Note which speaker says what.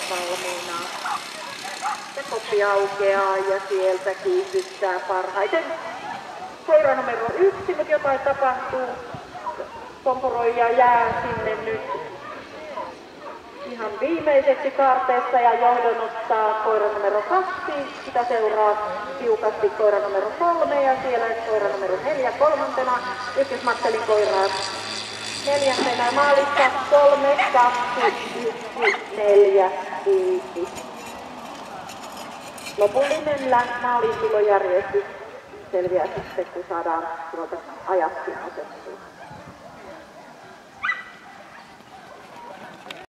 Speaker 1: valmiina. Se koppi aukeaa ja sieltä kiihdyttää parhaiten koira numero 1, mutta jotain tapahtuu. Pomporoija jää sinne nyt ihan viimeiseksi kaarteessa ja johdon ottaa koira numero 2. Sitä seuraa tiukasti koira numero 3 ja siellä koira numero 4 kolmantena. Ykkösmattelin koiraa neljäntenä maalissa 3, 2, 1, 4, 5. Lopullinen maaliintulojärjestys selviää sitten, kun saadaan tuolta ajatkin otettua.